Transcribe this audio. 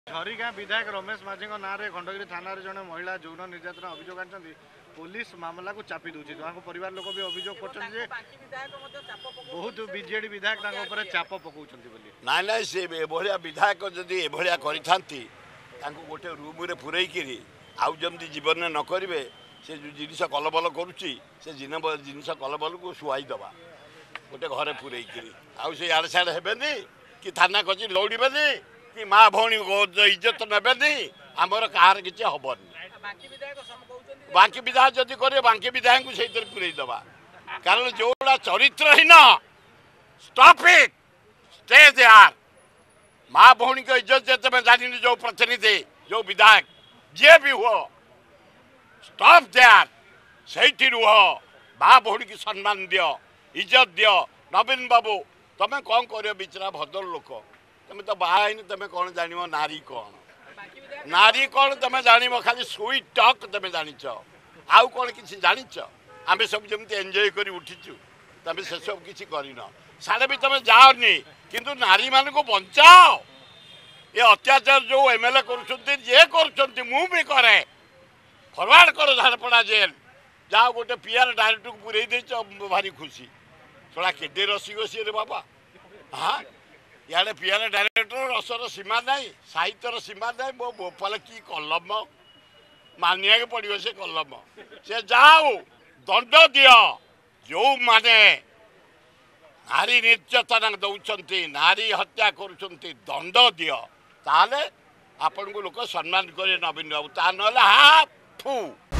झरीगाँ विधायक रमेश माझी ना खंडगिरी थाना जड़े महिला यौन निर्यातना अभियोग आनी पुलिस मामला को चापी दूसरी परिवार लोक भी अभियोग कर बहुत बीजेडी विधायक चाप पकाउं ना ना सी विधायक जदि एभलिया करिथांती गोटे रूम पुरैकी आउ जमी जीवन न करेंगे से जो जिनस कलबल करुच्ची से जिनस कलबल को शुआईदबा गोटे घरे पुरैकी आउ से आड़े साड़े हेबेनी कि थाना कची लौड़बेनी कि माँ भौणी इज्जत नेबेनी आमर कहार किसी हेनी बाकी विधायक जदि करे बाकी विधायक को सही पुरईदबा कारण जोड़ा चरित्रहीन स्टॉप इट स्टे देयर माँ भौणी को इज्जत जे तुम जानी जो प्रतिनिधि जो विधायक जे भी हुआ स्टॉप देयर सही रुह माँ भौणी की सम्मान दियो इज्जत दियो नवीन बाबू तुम कौन कर बिचरा भद्र लोक तुम तो बाहर तुम कौन जान नारी कौन तुम जान खाली स्वीट टक तुम जान आउ कौन किसी जान आम सब जमी एंजॉय कर उठीचु तुम से सब किसी करन साड़े भी तुम जाओनी किंतु नारी मान को बचाओ ये अत्याचार जो एमएलए कर मु भी करे फरवर्ड कर झारपड़ा जेल जाओ गोटे पीआर डायरेक्टर को पुरे दे भारी खुशी थोड़ा केडे रसी सी रे बाबा हाँ इे पीआर डायरेक्टर रसर सीमा ना साहित्यर सीमा ना मो बोपाल की कलम मानिया के पड़ो से कलम से जाओ दंड दियो जो माने नारी निर्यातना दौरान नारी हत्या करुँच दंड दियो ताले आपण को लोक सम्मान करे नवीन बाबू ता ना हा फू